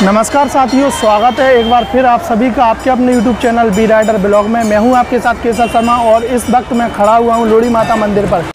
नमस्कार साथियों, स्वागत है एक बार फिर आप सभी का आपके अपने YouTube channel B rider blog में। मैं हूं आपके साथ केसर शर्मा और इस वक्त मैं खड़ा हुआ हूं लोड़ी माता मंदिर पर।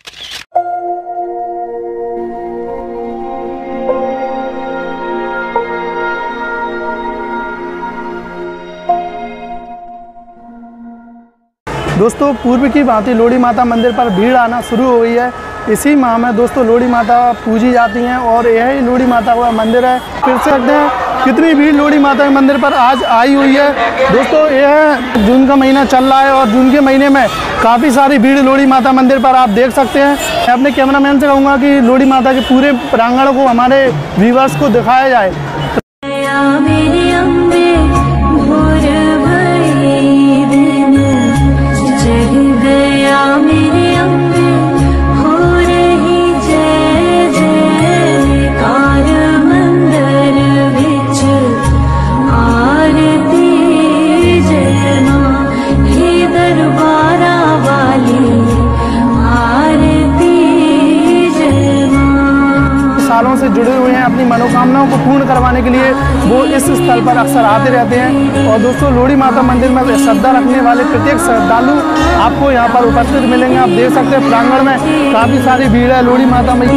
दोस्तों, पूर्व की भांति लोड़ी माता मंदिर पर भीड़ आना शुरू हो गई है। इसी माह में दोस्तों लोड़ी माता पूजी जाती हैं और यही लोड़ी माता का मंदिर है। फिर से देखते हैं कितनी भीड़ लोड़ी माता के मंदिर पर आज आई हुई है। दोस्तों, यह जून का महीना चल रहा है और जून के महीने में काफ़ी सारी भीड़ लोड़ी माता मंदिर पर आप देख सकते हैं। मैं अपने कैमरामैन से कहूँगा कि लोड़ी माता के पूरे प्रांगण को हमारे व्यूवर्स को दिखाया जाए। सालों से जुड़े हुए हैं, अपनी मनोकामनाओं को पूर्ण करवाने के लिए वो इस स्थल पर अक्सर आते रहते हैं। और दोस्तों, लोड़ी माता मंदिर में श्रद्धा रखने वाले प्रत्येक श्रद्धालु आपको यहाँ पर उपस्थित मिलेंगे। आप देख सकते हैं प्रांगण में काफ़ी सारी भीड़ है लोड़ी माता में।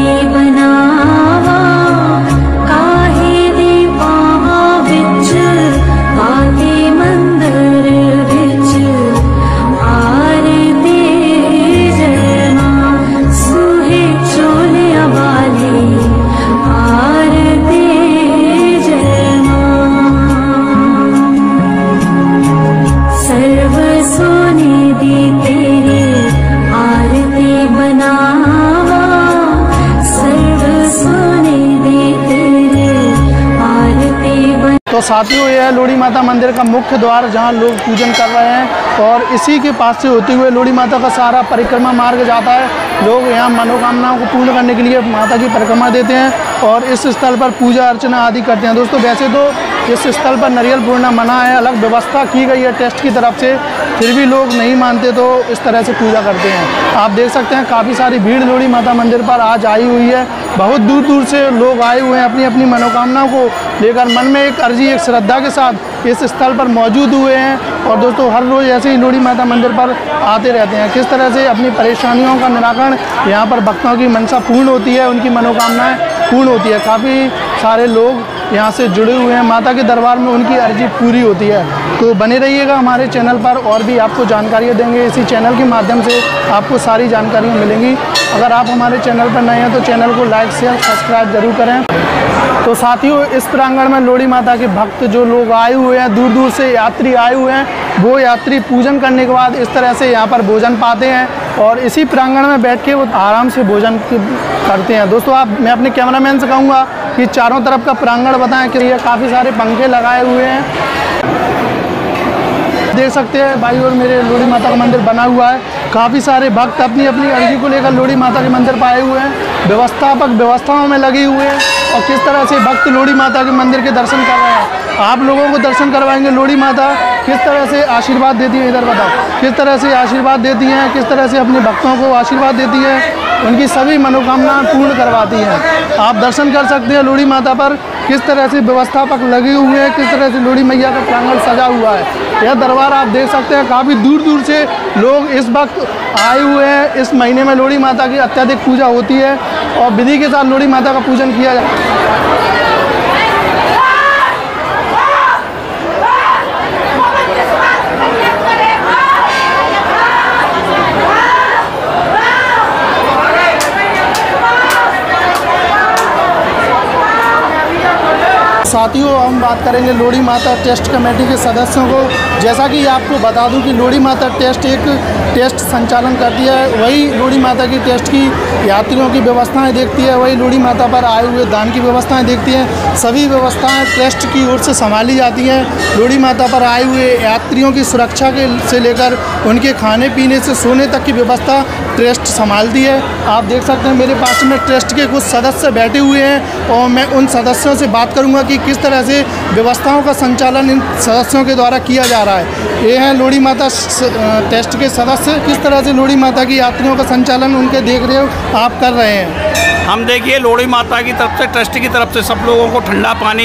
तो साथियों, यह है लोड़ी माता मंदिर का मुख्य द्वार जहां लोग पूजन कर रहे हैं और इसी के पास से होते हुए लोड़ी माता का सारा परिक्रमा मार्ग जाता है। लोग यहां मनोकामनाओं को पूर्ण करने के लिए माता की परिक्रमा देते हैं और इस स्थल पर पूजा अर्चना आदि करते हैं। दोस्तों, वैसे तो इस स्थल पर नारियल पूर्णिमा मना है, अलग व्यवस्था की गई है टेस्ट की तरफ से, फिर भी लोग नहीं मानते तो इस तरह से पूजा करते हैं। आप देख सकते हैं काफ़ी सारी भीड़ लोड़ी माता मंदिर पर आज आई हुई है। बहुत दूर दूर से लोग आए हुए हैं अपनी अपनी मनोकामनाओं को लेकर, मन में एक अर्जी एक श्रद्धा के साथ इस स्थल पर मौजूद हुए हैं। और दोस्तों, हर रोज़ ऐसे ही लोड़ी माता मंदिर पर आते रहते हैं। किस तरह से अपनी परेशानियों का निराकरण यहाँ पर भक्तों की मनसा पूर्ण होती है, उनकी मनोकामनाएं पूर्ण होती है। काफ़ी सारे लोग यहाँ से जुड़े हुए हैं, माता के दरबार में उनकी अर्जी पूरी होती है। तो बने रहिएगा हमारे चैनल पर, और भी आपको जानकारियाँ देंगे। इसी चैनल के माध्यम से आपको सारी जानकारियाँ मिलेंगी। अगर आप हमारे चैनल पर नए हैं तो चैनल को लाइक शेयर सब्सक्राइब जरूर करें। तो साथियों, इस प्रांगण में लोड़ी माता के भक्त जो लोग आए हुए हैं, दूर दूर से यात्री आए हुए हैं, वो यात्री पूजन करने के बाद इस तरह से यहाँ पर भोजन पाते हैं और इसी प्रांगण में बैठ के वो आराम से भोजन करते हैं। दोस्तों, मैं अपने कैमरामैन से कहूँगा कि चारों तरफ का प्रांगण बताएं कि ये काफ़ी सारे पंखे लगाए हुए हैं। देख सकते हैं भाई, और मेरे लोड़ी माता का मंदिर बना हुआ है। काफ़ी सारे भक्त अपनी अपनी अर्जी को लेकर लोड़ी माता के मंदिर पर आए हुए हैं। व्यवस्थापक व्यवस्थाओं में लगे हुए हैं और किस तरह से भक्त लोड़ी माता के मंदिर के दर्शन कर रहे हैं। आप लोगों को दर्शन करवाएंगे लोड़ी माता किस तरह से आशीर्वाद देती है। इधर बताओ किस तरह से आशीर्वाद देती हैं, किस तरह से अपने भक्तों को आशीर्वाद देती है, उनकी सभी मनोकामनाएं पूर्ण करवाती हैं। आप दर्शन कर सकते हैं लोड़ी माता पर किस तरह से व्यवस्थापक लगे हुए हैं, किस तरह से लोड़ी मैया का प्रांगण सजा हुआ है। यह दरबार आप देख सकते हैं काफ़ी दूर दूर से लोग इस वक्त आए हुए हैं। इस महीने में लोड़ी माता की अत्यधिक पूजा होती है और विधि के साथ लोड़ी माता का पूजन किया जाता है। साथियों, हम बात करेंगे लोड़ी माता टेस्ट कमेटी के सदस्यों को। जैसा कि आपको बता दूं कि लोड़ी माता टेस्ट एक टेस्ट संचालन करती है, वही लोड़ी माता की टेस्ट की यात्रियों की व्यवस्थाएं देखती है, वही लोड़ी माता पर आए हुए दान की व्यवस्थाएं देखती हैं। सभी व्यवस्थाएं टेस्ट की ओर से संभाली जाती हैं। लोड़ी माता पर आए हुए यात्रियों की सुरक्षा के से लेकर उनके खाने पीने से सोने तक की व्यवस्था ट्रस्ट संभालती है। आप देख सकते हैं मेरे पास में ट्रस्ट के कुछ सदस्य बैठे हुए हैं और मैं उन सदस्यों से बात करूंगा कि किस तरह से व्यवस्थाओं का संचालन इन सदस्यों के द्वारा किया जा रहा है। ये हैं लोड़ी माता ट्रस्ट के सदस्य। किस तरह से लोड़ी माता की यात्रियों का संचालन उनके देख रेख आप कर रहे हैं? हम देखिए लोड़ी माता की तरफ से ट्रस्ट की तरफ से सब लोगों को ठंडा पानी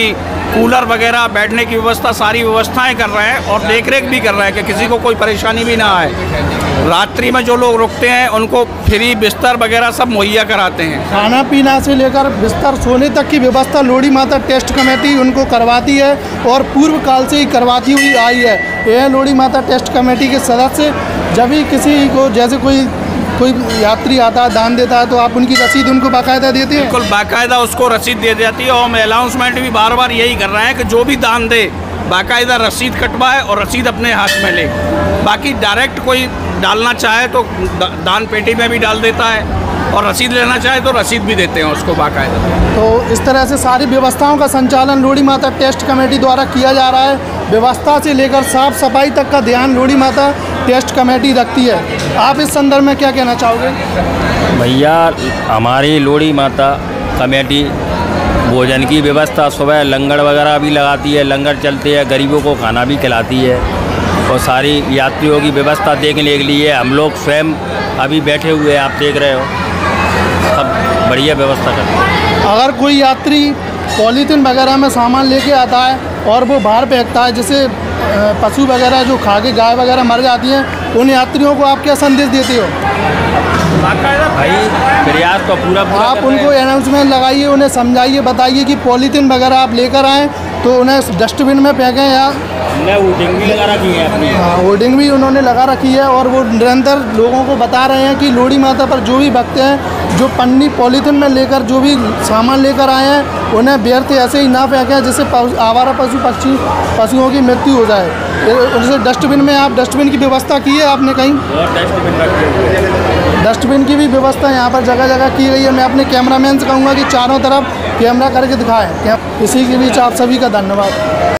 कूलर वगैरह, बैठने की व्यवस्था, सारी व्यवस्थाएं कर रहे हैं और देखरेख भी कर रहे हैं कि किसी को कोई परेशानी भी ना आए। रात्रि में जो लोग रुकते हैं उनको फ्री बिस्तर वगैरह सब मुहैया कराते हैं। खाना पीना से लेकर बिस्तर सोने तक की व्यवस्था लोड़ी माता ट्रस्ट कमेटी उनको करवाती है और पूर्व काल से ही करवाती हुई आई है। यह लोड़ी माता ट्रस्ट कमेटी के सदस्य जब भी किसी को, जैसे कोई यात्री आता है, दान देता है, तो आप उनकी रसीद उनको बाकायदा देते हैं? बिल्कुल बाकायदा उसको रसीद दे जाती है और हम अनाउंसमेंट भी बार बार यही कर रहे हैं कि जो भी दान दे बाकायदा रसीद कटवाए और रसीद अपने हाथ में ले। बाकी डायरेक्ट कोई डालना चाहे तो दान पेटी में भी डाल देता है और रसीद लेना चाहे तो रसीद भी देते हैं उसको बाकायदा। तो इस तरह से सारी व्यवस्थाओं का संचालन लोड़ी माता ट्रस्ट कमेटी द्वारा किया जा रहा है। व्यवस्था से लेकर साफ सफाई तक का ध्यान लोड़ी माता ट्रस्ट कमेटी रखती है। आप इस संदर्भ में क्या कहना चाहोगे? भैया, हमारी लोड़ी माता कमेटी भोजन की व्यवस्था, सुबह लंगर वगैरह भी लगाती है, लंगर चलते हैं, गरीबों को खाना भी खिलाती है और सारी यात्रियों की व्यवस्था देखने के लिए हम लोग स्वयं अभी बैठे हुए हैं, आप देख रहे हो, सब बढ़िया व्यवस्था करते हैं। अगर कोई यात्री पॉलीथीन वगैरह में सामान लेके आता है और वो बाहर फेंकता है, जैसे पशु वगैरह जो खा के गाय वगैरह मर जाती हैं, उन यात्रियों को आप क्या संदेश देते हो? भाई प्रयास तो पूरा आप उनको अनाउंसमेंट लगाइए, उन्हें समझाइए, बताइए कि पॉलीथीन वगैरह आप लेकर आएँ तो उन्हें डस्टबिन में फेंकें या होर्डिंग भी लगा रखी है अपनी। हाँ, होर्डिंग भी उन्होंने लगा रखी है और वो निरंतर लोगों को बता रहे हैं कि लोड़ी माता पर जो भी भक्त हैं, जो पन्नी पॉलीथीन में लेकर जो भी सामान लेकर आए हैं, उन्हें व्यर्थ ऐसे ही ना फेंकें जिससे आवारा पशुओं की मृत्यु हो जाए। जैसे डस्टबिन में, आप डस्टबिन की व्यवस्था की है आपने कहीं? डस्टबिन की भी व्यवस्था यहाँ पर जगह जगह की गई है। मैं अपने कैमरामैन से कहूँगा कि चारों तरफ कैमरा करके दिखाएं। इसी के बीच आप सभी का धन्यवाद।